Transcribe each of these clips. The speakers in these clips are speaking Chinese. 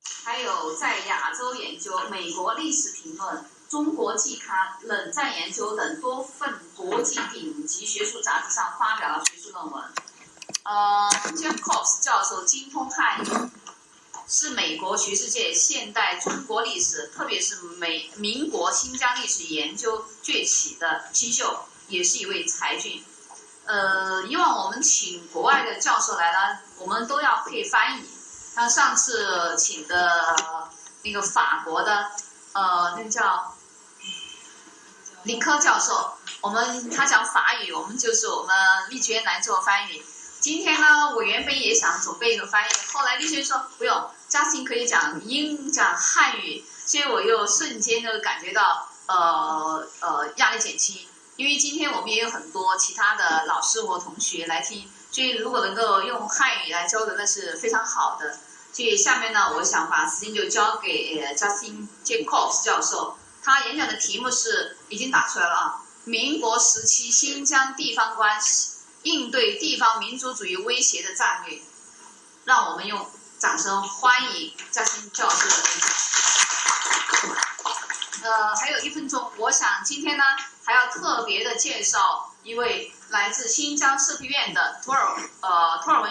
还有在亚洲研究、美国历史评论、中国季刊、冷战研究等多份国际顶级学术杂志上发表了学术论文。Jacobs 教授精通汉语，是美国学术界现代中国历史，特别是民国新疆历史研究崛起的新秀，也是一位才俊。以往我们请国外的教授来呢，我们都要配翻译。像上次请的那个法国的那个叫林科教授，他讲法语，我们力学来做翻译。今天呢，我原本也想准备一个翻译，后来力学说不用，Justin可以讲汉语，所以我又瞬间就感觉到压力减轻，因为今天我们也有很多其他的老师或同学来听。所以如果能够用汉语来交流，那是非常好的。所以下面呢，我想把时间就交给Justin Jacobs 教授，他演讲的题目是已经打出来了啊，民国时期新疆地方关系应对地方民族主义威胁的战略。让我们用掌声欢迎Justin教授的分享。还有1分钟，我想今天呢还要特别的介绍一位来自新疆社科院的图尔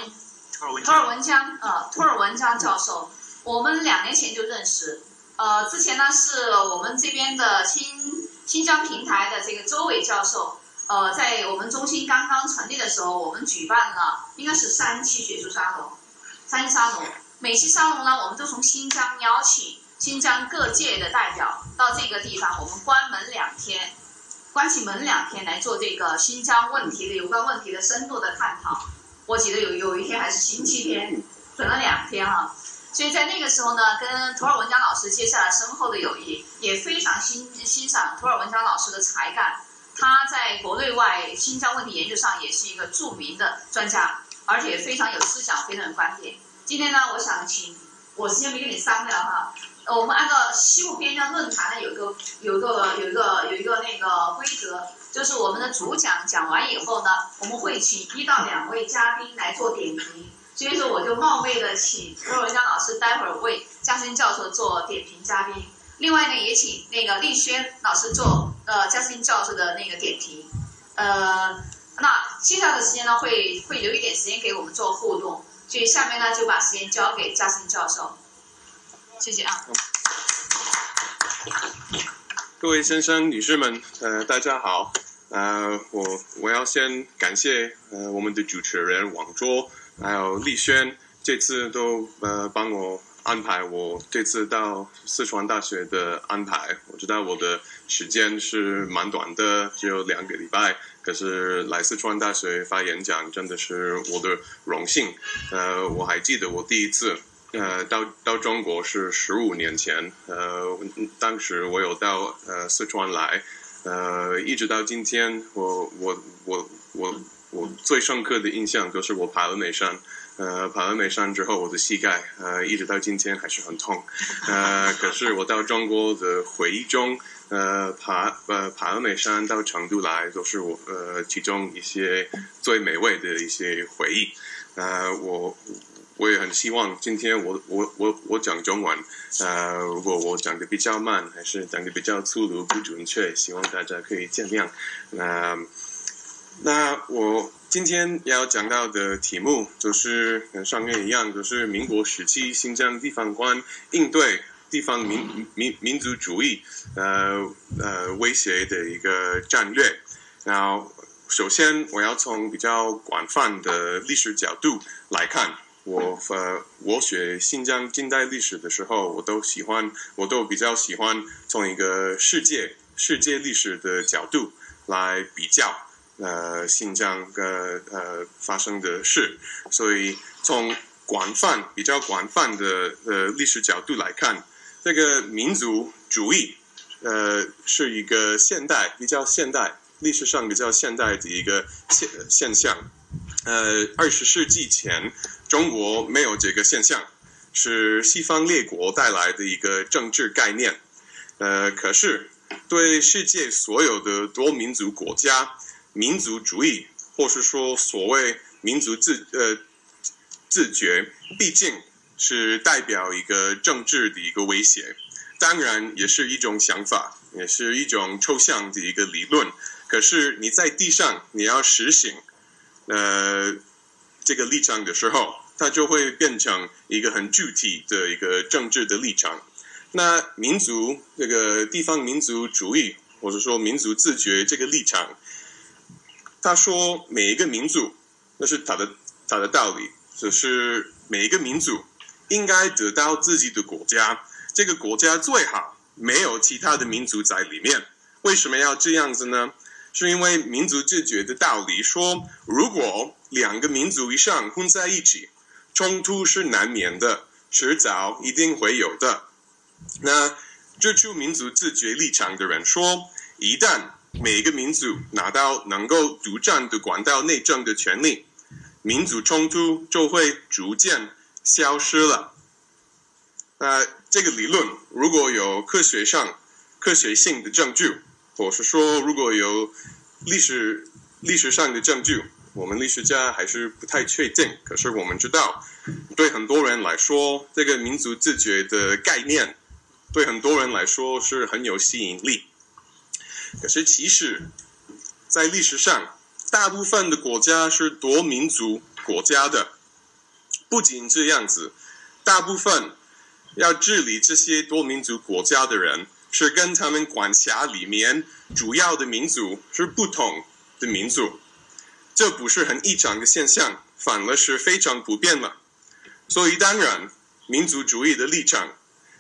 文江教授。我们2年前就认识，之前呢是我们这边的新疆平台的这个周伟教授，在我们中心刚刚成立的时候，我们举办了应该是3期学术沙龙，每期沙龙呢，我们都从新疆邀请新疆各界的代表到这个地方，我们关起门2天来做这个新疆有关问题的深度的探讨。我记得有一天还是星期天，等了2天哈。所以在那个时候呢，跟图尔文江老师结下了深厚的友谊，也非常欣赏图尔文江老师的才干。他在国内外新疆问题研究上也是一个著名的专家，而且非常有思想，非常有观点。今天呢，我想我时间没跟你商量哈，我们按照西部边疆论坛呢有一个那个规则，就是我们的主讲讲完以后呢，我们会请1到2位嘉宾来做点评。所以说我就冒昧的请图尔文江老师待会儿为Justin教授做点评嘉宾。另外呢，也请那个立轩老师做Justin教授的那个点评。那接下来的时间呢，会留一点时间给我们做互动。所以下面呢，就把时间交给Justin教授。谢谢啊。 各位先生、女士们，大家好。我要先感谢我们的主持人网桌，还有立轩，这次都帮我安排我这次到四川大学的安排。我知道我的时间是蛮短的，只有2个礼拜，可是来四川大学发演讲真的是我的荣幸。我还记得我第一次到中国是15年前，当时我有到四川来，一直到今天，我最深刻的印象就是我爬了美山。爬了美山之后，我的膝盖一直到今天还是很痛。可是我到中国的回忆中，爬了美山到成都来，都是我其中一些最美味的一些回忆。我也很希望今天我讲中文，如果我讲的比较慢，还是讲的比较粗鲁不准确，希望大家可以见谅。那我今天要讲到的题目就是跟上面一样，就是民国时期新疆地方官应对地方民族主义威胁的一个战略。然后首先我要从比较广泛的历史角度来看。我学新疆近代历史的时候，我都比较喜欢从一个世界历史的角度来比较新疆发生的事。所以从比较广泛的历史角度来看，这个民族主义是一个历史上比较现代的一个现象。20世纪前，中国没有这个现象，是西方列国带来的一个政治概念。可是对世界所有的多民族国家，民族主义或是说所谓民族自觉，毕竟是代表一个政治的一个威胁，当然也是一种想法，也是一种抽象的一个理论。可是你在地上你要实行这个立场的时候，它就会变成一个很具体的一个政治的立场。那民族这个地方民族主义，或者说民族自觉这个立场，他说每一个民族，那是他的道理，就是每一个民族应该得到自己的国家，这个国家最好没有其他的民族在里面。为什么要这样子呢？是因为民族自觉的道理说，如果两个民族以上混在一起，冲突是难免的，迟早一定会有的。那支持民族自觉立场的人说，一旦每一个民族拿到能够独占的管道内政的权利，民族冲突就会逐渐消失了。那这个理论如果有科学性的证据，或是说如果有历史上的证据，我们历史家还是不太确定。可是我们知道，对很多人来说，这个民族自觉的概念对很多人来说是很有吸引力。可是其实在历史上，大部分的国家是多民族国家的。不仅这样子，大部分要治理这些多民族国家的人，是跟他们管辖里面主要的民族是不同的民族。这不是很异常的现象，反而是非常普遍了。所以当然，民族主义的立场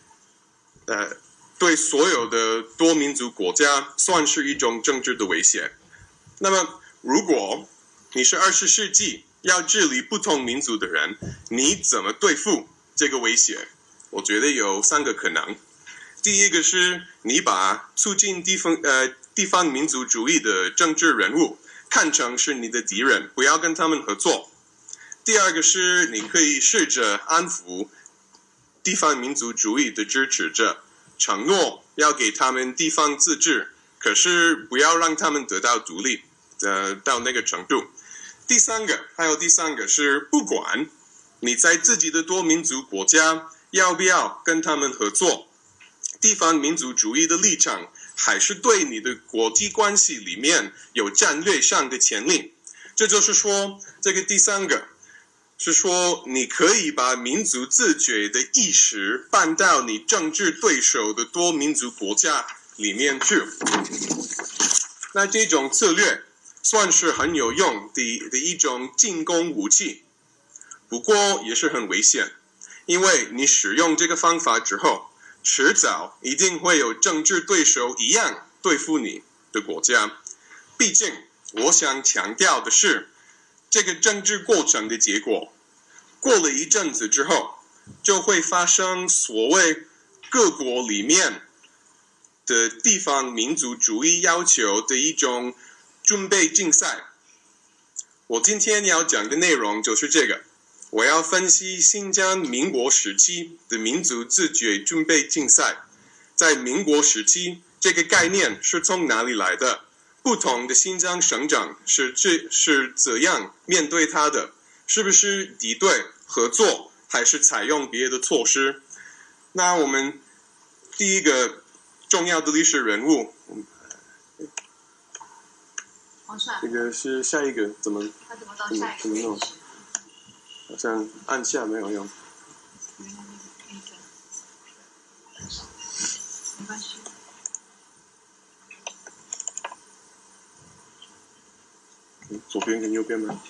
对所有的多民族国家算是一种政治的威胁。那么如果你是20世纪要治理不同民族的人，你怎么对付这个威胁？我觉得有3个可能。第一个是你把促进地方民族主义的政治人物看成是你的敌人，不要跟他们合作。第二个是你可以试着安抚地方民族主义的支持者，承诺要给他们地方自治，可是不要让他们得到独立到那个程度。还有第三个是，不管你在自己的多民族国家要不要跟他们合作，地方民族主义的立场还是对你的国际关系里面有战略上的潜力。这就是说，这个第三个是说，你可以把民族自觉的意识搬到你政治对手的多民族国家里面去。那这种策略算是很有用的一种进攻武器，不过也是很危险，因为你使用这个方法之后，迟早一定会有政治对手一样对付你的国家。毕竟我想强调的是，这个政治过程的结果，过了一阵子之后，就会发生所谓各国里面的地方民族主义要求的一种准备竞赛。我今天要讲的内容就是这个，我要分析新疆民国时期的民族自觉准备竞赛。在民国时期，这个概念是从哪里来的？不同的新疆省长是怎样面对它的？是不是敌对、合作，还是采用别的措施？那我们第一个重要的历史人物， 王帅， 这个是下一个怎么到下一个？ 怎么弄？好像按下没有用。 没关系。 左边跟右边吗？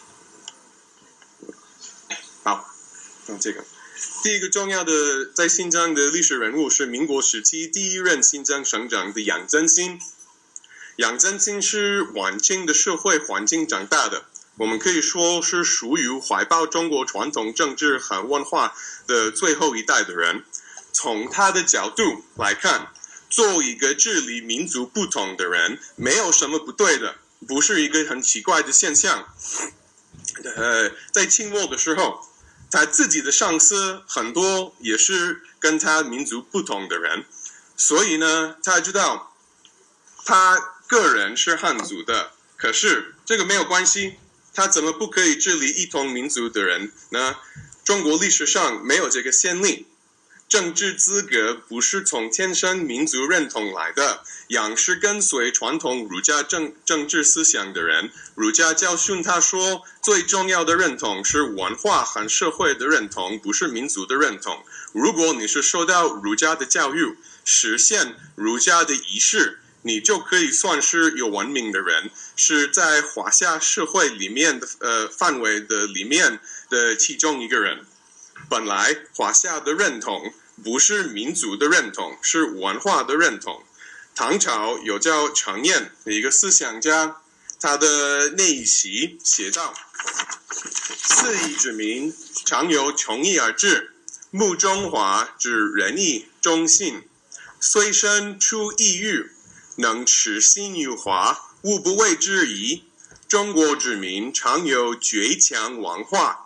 好，这个第一个重要的在新疆的历史人物是民国时期第1任新疆省长的杨振兴。杨振兴是晚清的社会环境长大的，我们可以说是属于怀抱中国传统政治和文化的最后一代的人。从他的角度来看，做一个治理民族不同的人，没有什么不对的，不是一个很奇怪的现象。在清末的时候，他自己的上司很多也是跟他民族不同的人，所以呢，他知道他个人是汉族的，可是这个没有关系，他怎么不可以治理一同民族的人呢？ 中国历史上没有这个先例。政治资格不是从天生民族认同来的，杨是跟随传统儒家政治思想的人。儒家教训他说，最重要的认同是文化和社会的认同，不是民族的认同。如果你是受到儒家的教育，实现儒家的仪式，你就可以算是有文明的人，是在华夏社会里面的范围的里面的其中一个人。本来华夏的认同不是民族的认同，是文化的认同。唐朝有叫程砚的一个思想家，他的那一席写道：四夷之民，常由穷义而治，慕中华之仁义忠信，虽身出异域，能持心于华，物不为之疑。中国之民常有倔强文化，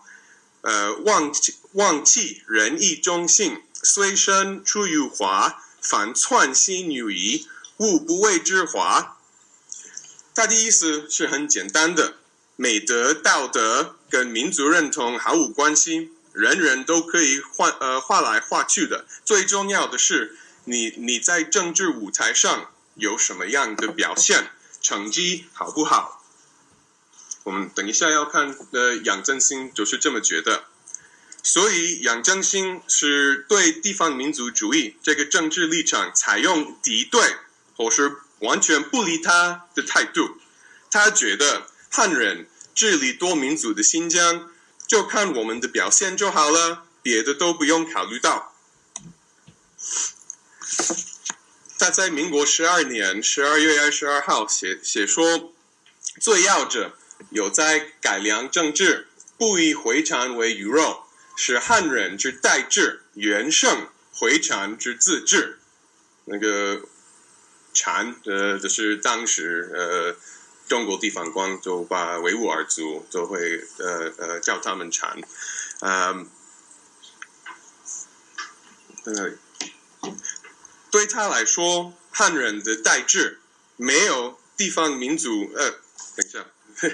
忘弃仁义忠信，虽身出于华，反篡心于夷，物不为之华。他的意思是很简单的，美德、道德跟民族认同毫无关系，人人都可以画来画去的。最重要的是，你在政治舞台上有什么样的表现，成绩好不好？我们等一下要看杨振兴就是这么觉得。所以杨振兴是对地方民族主义这个政治立场采用敌对或是完全不理他的态度。他觉得汉人治理多民族的新疆，就看我们的表现就好了，别的都不用考虑到。他在民国12年12月22号写说，最要者有在改良政治，不以回禅为鱼肉，使汉人之代治，元盛回禅之自治。那个禅就是当时中国地方官就把维吾尔族就会叫他们禅。对他来说，汉人的代治没有地方民族等一下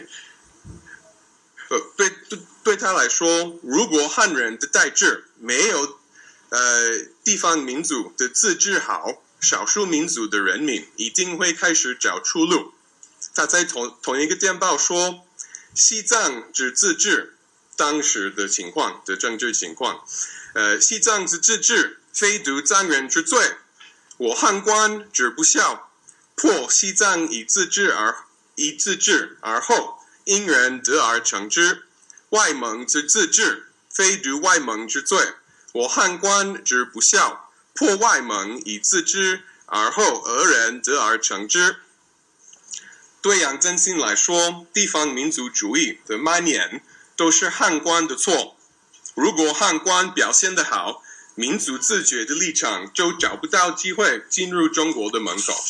对他来说，如果汉人的代治没有地方民族的自治好，少数民族的人民一定会开始找出路。他在同一个电报说，西藏之自治当时的情况的政治情况，西藏之自治非独藏人之罪，我汉官之不孝，破西藏以自治而后，因人得而成之。外蒙之自治非独外蒙之罪，我汉官之不孝，破外蒙以自治而后，俄人得而成之。对杨振兴来说，地方民族主义的蔓延都是汉官的错。如果汉官表现得好，民族自觉的立场就找不到机会进入中国的门口。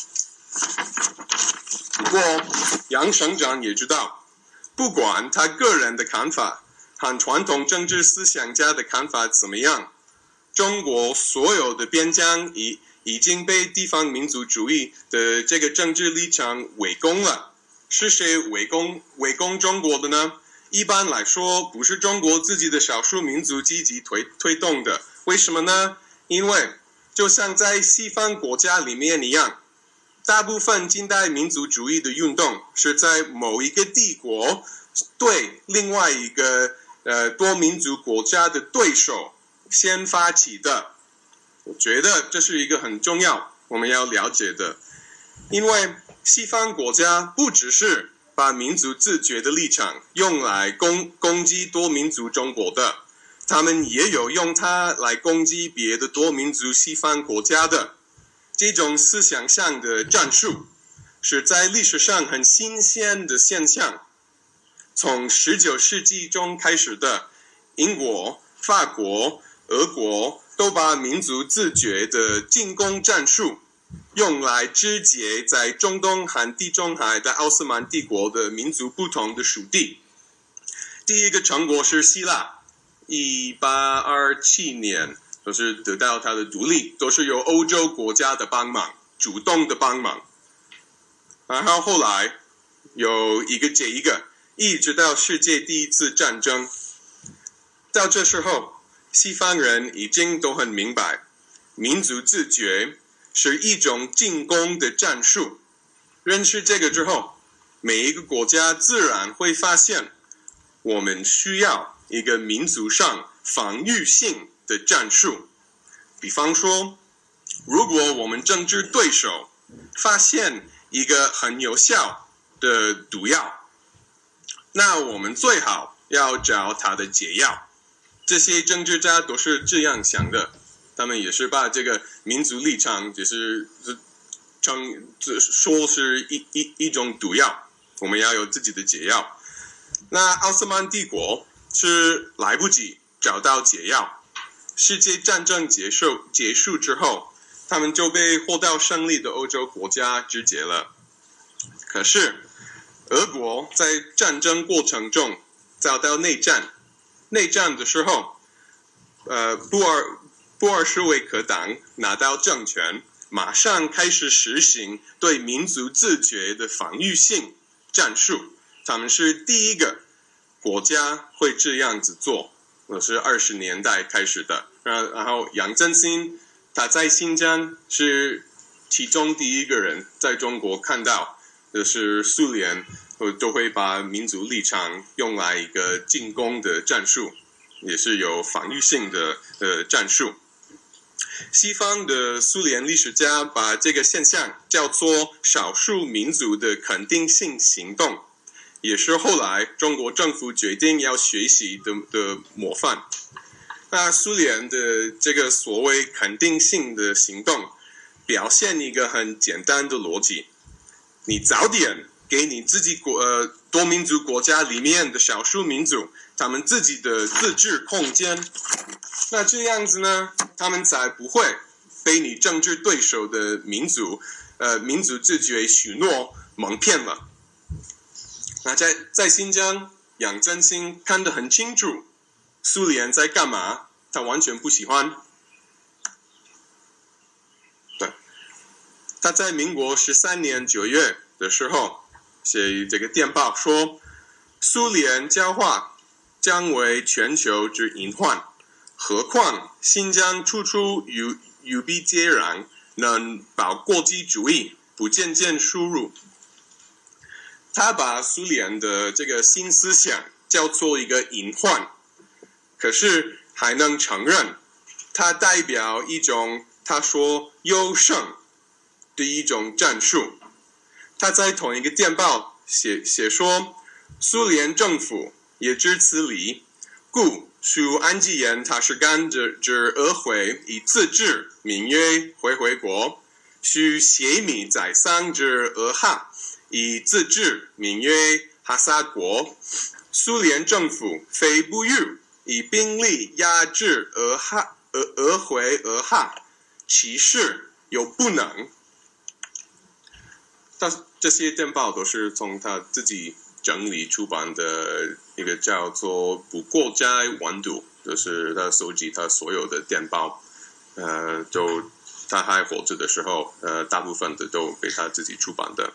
不过杨省长也知道，不管他个人的看法和传统政治思想家的看法怎么样，中国所有的边疆已经被地方民族主义的这个政治立场围攻了。是谁围攻中国的呢？一般来说，不是中国自己的少数民族积极推动的。为什么呢？因为就像在西方国家里面一样，大部分近代民族主义的运动是在某一个帝国对另外一个多民族国家的对手先发起的。我觉得这是一个很重要我们要了解的，因为西方国家不只是把民族自觉的立场用来攻击多民族中国的，他们也有用它来攻击别的多民族西方国家的。这种思想上的战术是在历史上很新鲜的现象。从19世纪中开始的，英国、法国、俄国都把民族自觉的进攻战术用来肢解在中东和地中海的奥斯曼帝国的民族不同的属地。第一个成果是希腊，1827年就是得到它的独立，都是由欧洲国家的帮忙，主动的帮忙。然后后来有一个接一个，一直到世界第一次战争。 到这时候，西方人已经都很明白，民族自觉是一种进攻的战术。认识这个之后，每一个国家自然会发现，我们需要一个民族上防御性的战术。比方说，如果我们政治对手发现一个很有效的毒药，那我们最好要找它的解药。这些政治家都是这样想的，他们也是把这个民族立场就是说是一种毒药，我们要有自己的解药。那奥斯曼帝国是来不及找到解药，世界战争结束之后，他们就被获得胜利的欧洲国家肢解了。可是俄国在战争过程中遭到内战的时候，布尔什维克党拿到政权，马上开始实行对民族自觉的防御性战术。他们是第一个国家会这样子做，是20年代开始的。然后杨振兴他在新疆是其中第一个人在中国看到，就是苏联都会把民族立场用来一个进攻的战术，也是有防御性的战术。西方的苏联历史家把这个现象叫做少数民族的肯定性行动，也是后来中国政府决定要学习的模范。那苏联的这个所谓肯定性的行动，表现一个很简单的逻辑：你早点给你自己多民族国家里面的少数民族他们自己的自治空间，那这样子呢，他们才不会被你政治对手的民族自觉许诺蒙骗了。那在新疆，杨振兴看得很清楚，苏联在干嘛，他完全不喜欢。对，他在民国13年9月的时候写这个电报说，苏联教化将为全球之隐患，何况新疆处处有必接壤，能保国际主义不渐渐输入。他把苏联的这个新思想叫做一个隐患，可是还能承认它代表一种他说优胜的一种战术。他在同一个电报写说，苏联政府也知此理，故属安吉言他是干之俄回以自治名曰回国，须协米宰桑之俄哈以自治名曰哈萨国。苏联政府非不欲以兵力压制俄回俄哈，其事有不能。这些电报都是从他自己整理出版的一个叫做《不过斋完读》，就是他收集他所有的电报，就他还活着的时候，大部分的都被他自己出版的。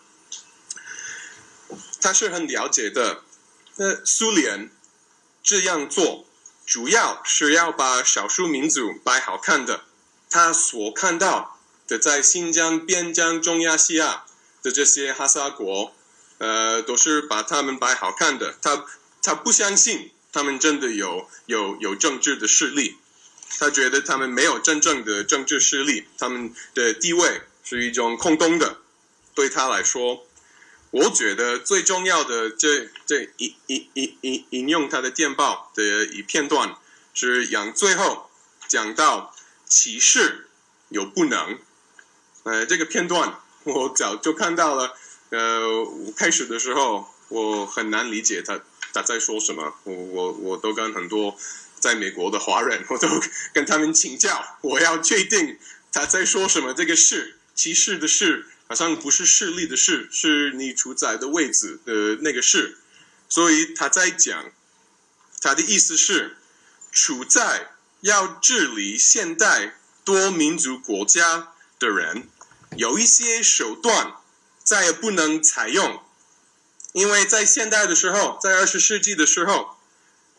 他是很了解的，苏联这样做主要是要把少数民族摆好看的。他所看到的在新疆、边疆、中亚细亚的这些哈萨国，都是把他们摆好看的。他不相信他们真的有政治的势力，他觉得他们没有真正的政治势力，他们的地位是一种空洞的。对他来说，我觉得最重要的这引用他的电报的一片段，是最后讲到其事有不能。这个片段我早就看到了，开始的时候我很难理解他在说什么，我都跟很多在美国的华人，我都跟他们请教，我要确定他在说什么。这个事，其事的事，好像不是势力的势，是你处在的位置的那个事。所以他在讲，他的意思是，处在要治理现代多民族国家的人，有一些手段再也不能采用，因为在现代的时候，在20世纪的时候，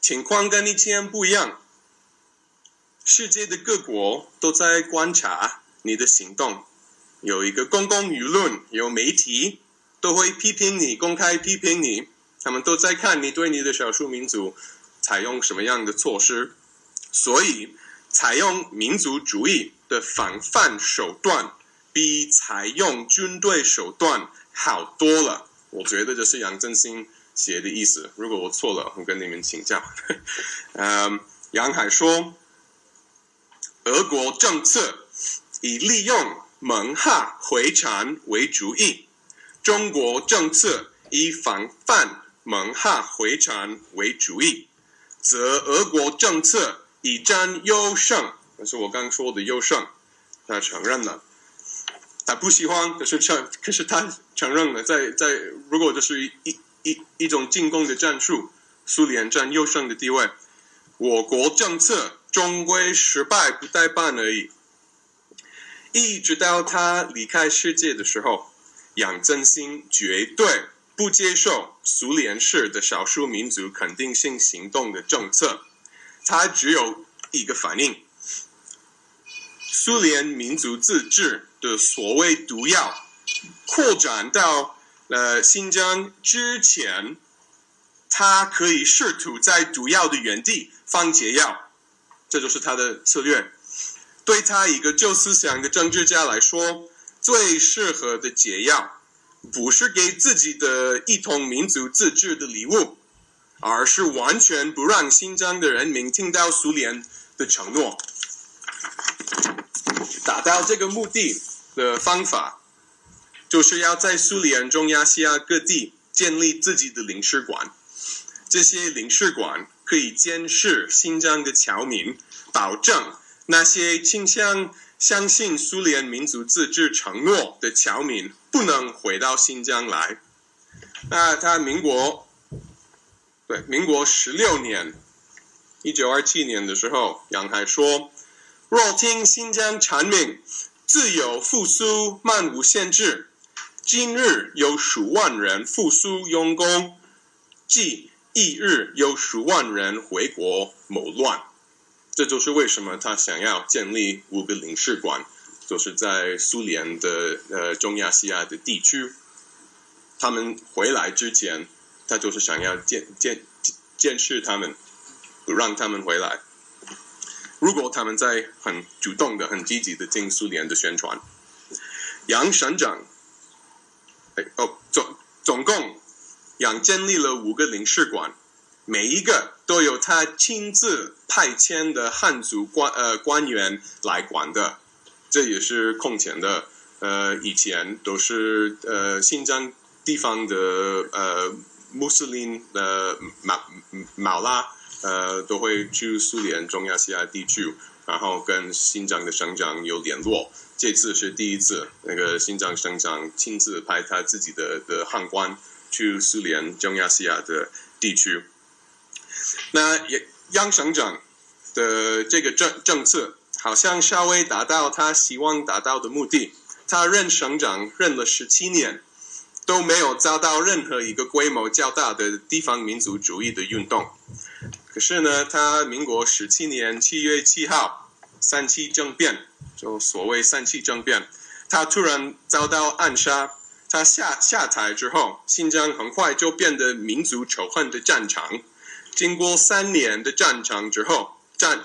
情况跟以前不一样，世界的各国都在观察你的行动，有一个公共舆论，有媒体都会批评你，公开批评你，他们都在看你对你的少数民族采用什么样的措施，所以采用民族主义的防范手段比采用军队手段好多了。我觉得这是杨振兴写的意思，如果我错了，我跟你们请教。杨海说，俄国政策以利用蒙哈回传为主义，中国政策以防范蒙哈回传为主义，则俄国政策以占优胜，那是我刚说的优胜，他承认了。他不喜欢，可是他承认了，在如果这是一种进攻的战术，苏联占优胜的地位，我国政策终归失败不代办而已。一直到他离开世界的时候，杨振兴绝对不接受苏联式的少数民族肯定性行动的政策，他只有一个反应：苏联民族自治的所谓毒药扩展到新疆之前，他可以试图在毒药的原地放解药，这就是他的策略。对他一个旧思想的政治家来说，最适合的解药不是给自己的一统民族自治的礼物，而是完全不让新疆的人民听到苏联的承诺。达到这个目的的方法，就是要在苏联中亚细亚各地建立自己的领事馆。这些领事馆可以监视新疆的侨民，保证那些倾向相信苏联民族自治承诺的侨民不能回到新疆来。那他民国16年，1927年的时候，杨海说，若听新疆阐明自由复苏漫无限制，今日有数万人复苏用功，即翌日有数万人回国谋乱。这就是为什么他想要建立5个领事馆，就是在苏联的中亚西亚的地区。他们回来之前，他就是想要监视他们，不让他们回来。如果他们在很主动的、很积极的听苏联的宣传，杨省长，总共杨建立了5个领事馆，每一个都有他亲自派遣的汉族官员来管的，这也是空前的。以前都是新疆地方的穆斯林马拉都会去苏联中亚西亚地区，然后跟新疆的省长有联络。这次是第一次，那个新疆省长亲自派他自己的汉官去苏联中亚西亚的地区。那杨省长的这个政策好像稍微达到他希望达到的目的。他任省长任了17年，都没有遭到任何一个规模较大的地方民族主义的运动。可是呢，他民国17年7月7号3·7政变，就所谓3·7政变，他突然遭到暗杀。他下台之后，新疆很快就变得民族仇恨的战场。经过3年的战争之后，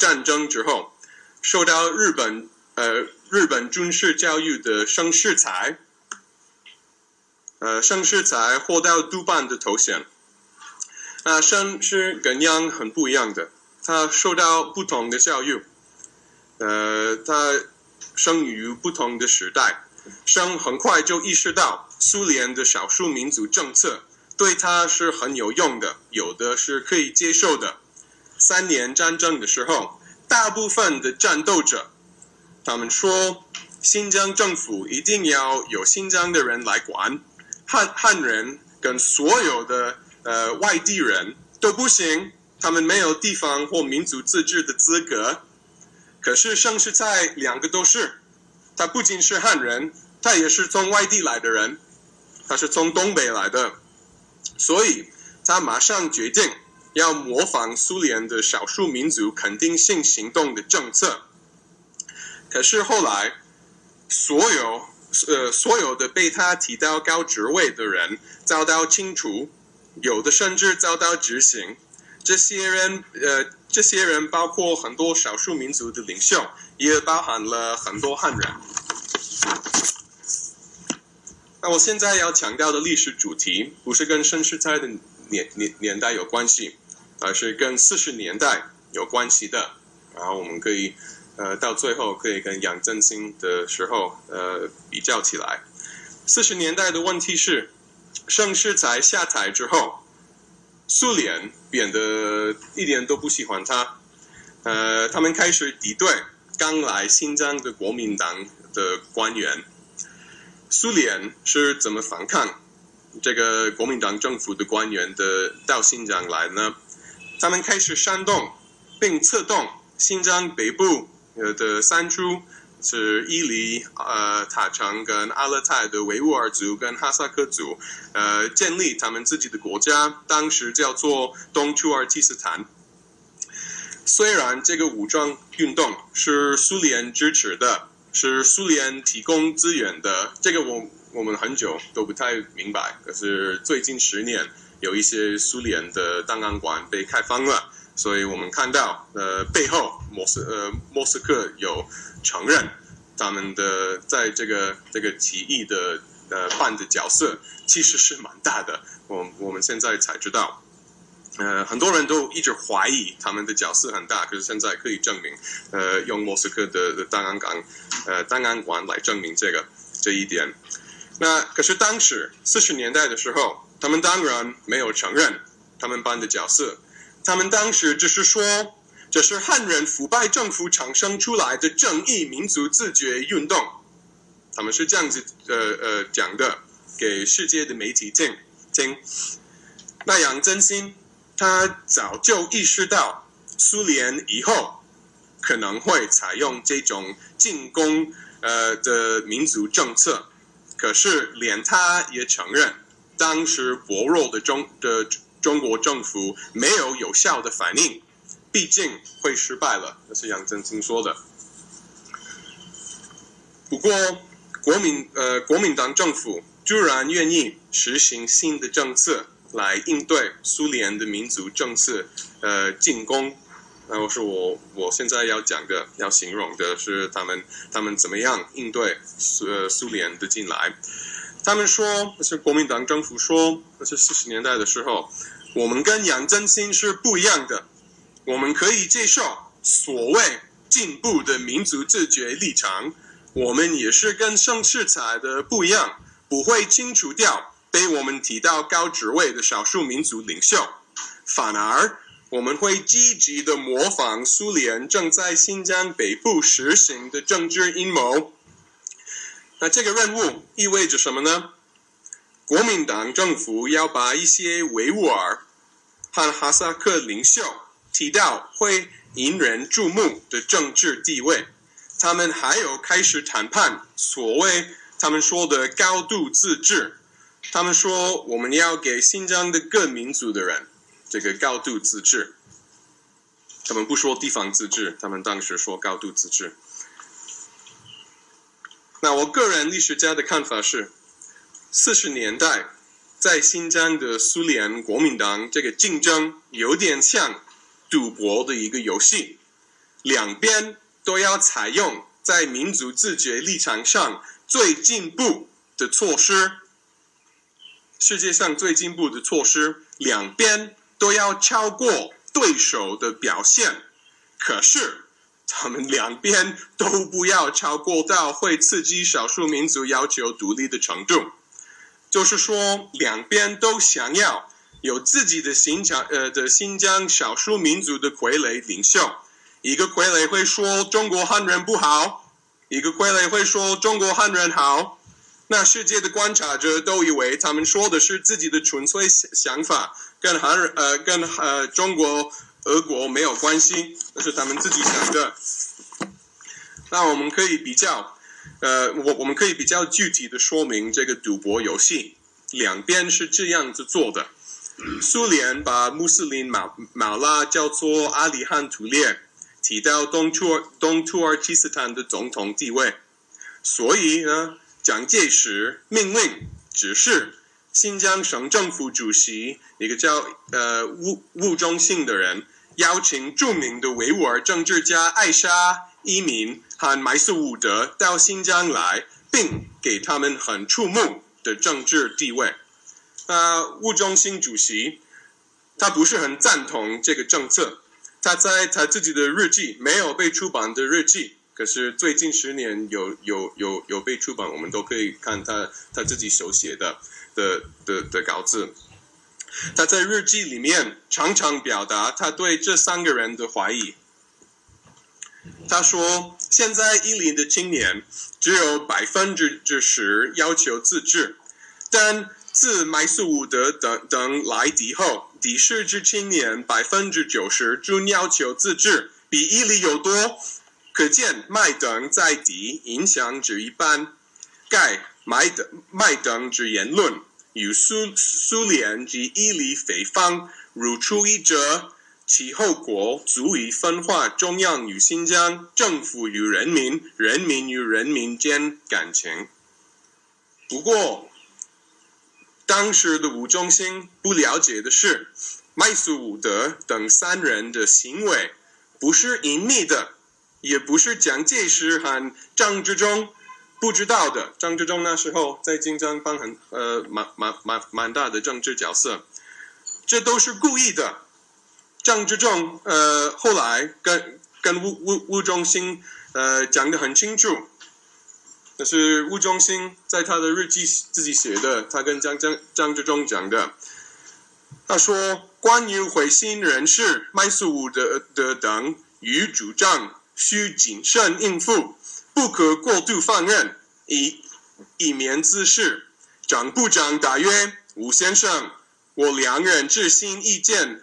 受到日本军事教育的盛世才获到督办的头衔。生是跟杨很不一样的，他受到不同的教育，他生于不同的时代，生很快就意识到苏联的少数民族政策对他是很有用的，有的是可以接受的。3年战争的时候，大部分的战斗者，他们说新疆政府一定要有新疆的人来管，汉人跟所有的外地人都不行，他们没有地方或民族自治的资格。可是盛世才2个都是，他不仅是汉人，他也是从外地来的人，他是从东北来的，所以他马上决定要模仿苏联的少数民族肯定性行动的政策。可是后来，所有的被他提到高职位的人遭到清除，有的甚至遭到执行。这些人包括很多少数民族的领袖，也包含了很多汉人。那我现在要强调的历史主题，不是跟盛世才的年代有关系，而是跟40年代有关系的。然后我们可以到最后可以跟杨振兴的时候比较起来。40年代的问题是，盛世才下台之后，苏联变得一点都不喜欢他，他们开始敌对刚来新疆的国民党的官员。苏联是怎么反抗这个国民党政府的官员到新疆来呢？他们开始煽动并策动新疆北部的山区，是伊犁、塔城跟阿勒泰的维吾尔族跟哈萨克族，建立他们自己的国家，当时叫做东土耳其斯坦。虽然这个武装运动是苏联支持的，是苏联提供资源的，这个我们很久都不太明白。可是最近10年，有一些苏联的档案馆被开放了，所以我们看到背后莫斯科有承认他们的在这个起义的扮的角色其实是蛮大的。我们现在才知道。很多人都一直怀疑他们的角色很大，可是现在可以证明，用莫斯科的档案馆来证明这一点。那可是当时40年代的时候，他们当然没有承认他们扮的角色，他们当时只是说这是汉人腐败政府产生出来的正义民族自觉运动，他们是这样子讲的给世界的媒体听。那杨振兴他早就意识到苏联以后可能会采用这种进攻的民族政策，可是连他也承认当时薄弱的中国政府没有有效的反应，毕竟会失败了，这是杨振兴说的。不过国民党政府居然愿意实行新的政策来应对苏联的民族政策进攻，然后是我现在要讲的要形容的是他们怎么样应对苏联的进来。他们说，是国民党政府说，那是40年代的时候，我们跟杨振兴是不一样的，我们可以接受所谓进步的民族自觉立场，我们也是跟盛世才的不一样，不会清除掉被我们提到高职位的少数民族领袖，反而我们会积极的模仿苏联正在新疆北部实行的政治阴谋。那这个任务意味着什么呢？国民党政府要把一些维吾尔和哈萨克领袖提到会引人注目的政治地位，他们还有开始谈判所谓他们说的高度自治。他们说我们要给新疆的各民族的人这个高度自治，他们不说地方自治，他们当时说高度自治。那我个人历史家的看法是，40年代在新疆的苏联国民党这个竞争有点像赌博的一个游戏，两边都要采用在民族自觉立场上最进步的措施，世界上最进步的措施，两边都要超过对手的表现，可是他们两边都不要超过到会刺激少数民族要求独立的程度。就是说，两边都想要有自己的新疆少数民族的傀儡领袖，一个傀儡会说中国汉人不好，一个傀儡会说中国汉人好。那世界的观察者都以为他们说的是自己的纯粹想法，跟中国俄国没有关系，那是他们自己想的。那我们可以比较具体的说明这个赌博游戏，两边是这样子做的。 苏联把穆斯林马拉叫做阿里汉图列，提到东土耳其斯坦的总统地位。所以呢，蒋介石命令指示新疆省政府主席一个叫吴忠信的人，邀请著名的维吾尔政治家艾莎伊民和麦苏伍德到新疆来，并给他们很触目的政治地位。吴忠信主席他不是很赞同这个政策，他在他自己的日记，没有被出版的日记，可是最近10年有被出版，我们都可以看他自己手写的稿子。他在日记里面常常表达他对这3个人的怀疑。他说，现在伊犁的青年只有10%要求自治，但自麦苏伍德等来敌后，敌视之青年90%均要求自治，比伊犁有多，可见麦等在敌影响之一般。盖麦等之言论与苏联及伊犁匪方如出一辙，其后果足以分化中央与新疆，政府与人民，人民与人民间感情。不过当时的吴忠信不了解的是，麦苏伍德等3人的行为不是隐秘的，也不是蒋介石和张之中不知道的。张之中那时候在金帐帮蛮大的政治角色，这都是故意的。张之中后来跟吴忠信讲得很清楚。这是吴忠信在他的日记自己写的，他跟张之中讲的。他说，关于回心人士麦苏伍德等与主张需谨慎应付，不可过度放任，以免滋事。张部长答曰：吴先生，我2人至心意见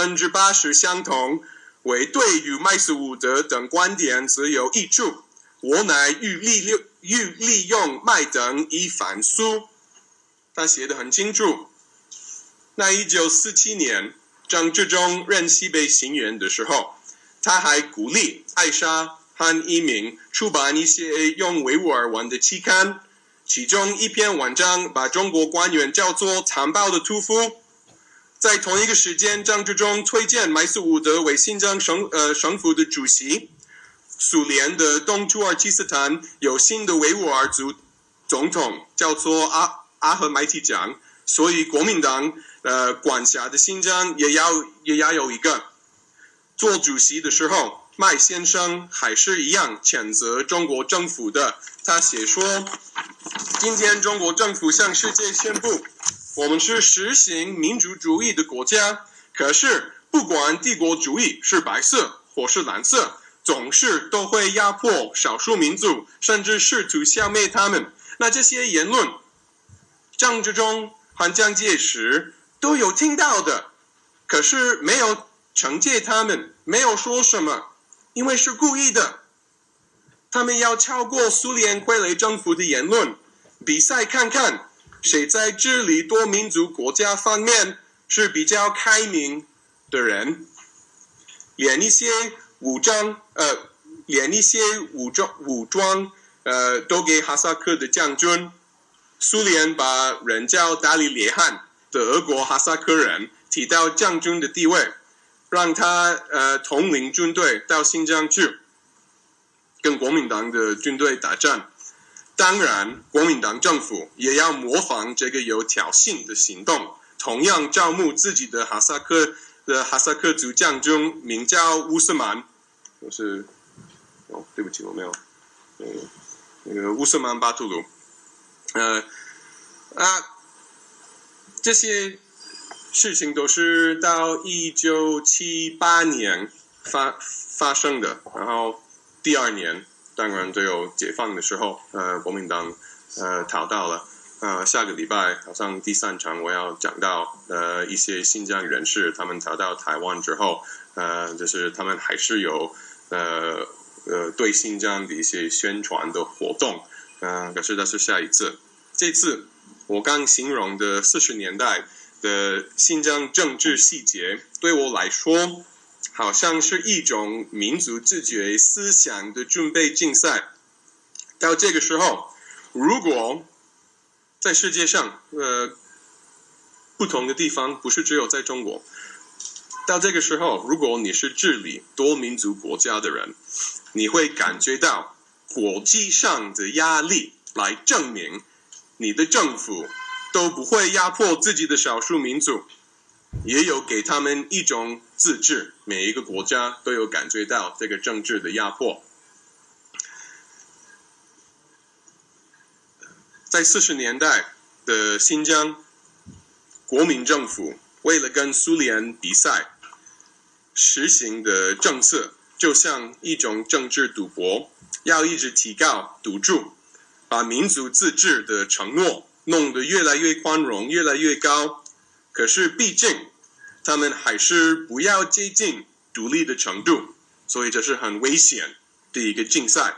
80%相同，唯对于麦苏伍德等观点则有益处。我乃欲利用麦等以反苏。他写得很清楚。那1947年，张之中任西北行员的时候，他还鼓励艾莎和伊民出版一些用维吾尔文的期刊，其中一篇文章把中国官员叫做残暴的屠夫。在同一个时间，张之中推荐麦苏伍德为新疆省府的主席。苏联的东土耳其斯坦有新的维吾尔族总统，叫做阿赫麦提江，所以国民党管辖的新疆也要有一个。做主席的时候，麦先生还是一样谴责中国政府的。他写说，今天中国政府向世界宣布，我们是实行民主主义的国家，可是不管帝国主义是白色或是蓝色，总是都会压迫少数民族，甚至试图消灭他们。那这些言论，张之中和蒋介石都有听到的，可是没有惩戒他们，没有说什么，因为是故意的。他们要超过苏联傀儡政府的言论，比赛看看谁在治理多民族国家方面是比较开明的人。连一些武装都给哈萨克的将军。苏联把人叫达里列汗的俄国哈萨克人提到将军的地位，让他统领军队到新疆去，跟国民党的军队打仗。当然，国民党政府也要模仿这个有挑衅的行动，同样招募自己的哈萨克族将军，名叫乌斯曼。对不起，我没有那个乌斯曼巴图鲁。这些事情都是到1978年发生的，然后第2年当然都有解放的时候，国民党逃到了。下个礼拜好像第3场我要讲到一些新疆人士，他们逃到台湾之后，就是他们还是有对新疆的一些宣传的活动，可是那是下一次。这次我刚形容的40年代的新疆政治细节，对我来说，好像是一种民族自觉思想的准备竞赛。到这个时候，如果在世界上，不同的地方，不是只有在中国，到这个时候，如果你是治理多民族国家的人，你会感觉到国际上的压力来证明你的政府都不会压迫自己的少数民族，也有给他们一种自治，每一个国家都有感觉到这个政治的压迫。在40年代的新疆，国民政府为了跟苏联比赛，实行的政策就像一种政治赌博，要一直提高赌注，把民族自治的承诺弄得越来越宽容，越来越高。可是毕竟他们还是不要接近独立的程度，所以这是很危险的一个竞赛。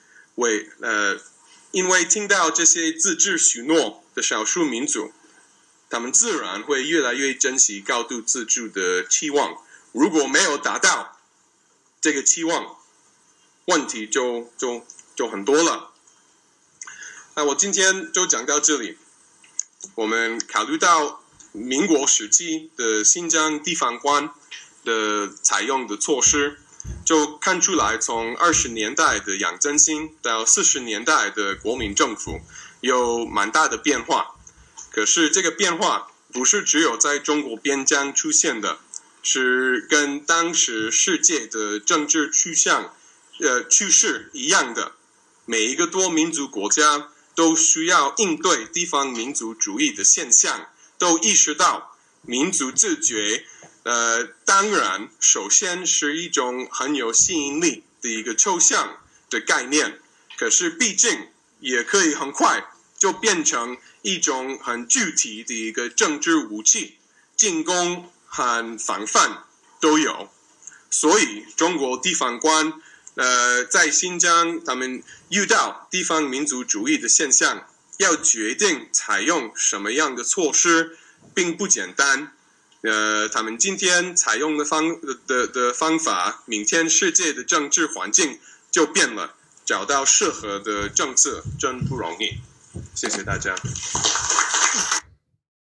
因为听到这些自治许诺的少数民族，他们自然会越来越珍惜高度自治的期望。如果没有达到这个期望，问题就很多了。那我今天就讲到这里。我们考虑到民国时期的新疆地方官的采用的措施，就看出来从20年代的杨振兴到40年代的国民政府有蛮大的变化。可是这个变化不是只有在中国边疆出现的，是跟当时世界的政治趋势一样的。每一个多民族国家都需要应对地方民族主义的现象，都意识到民族自觉当然首先是一种很有吸引力的一个抽象的概念，可是毕竟也可以很快就变成一种很具体的一个政治武器，进攻和防范都有。所以中国地方官在新疆他们遇到地方民族主义的现象，要决定采用什么样的措施并不简单。他们今天采用的方法，明天世界的政治环境就变了，找到适合的政策真不容易。谢谢大家。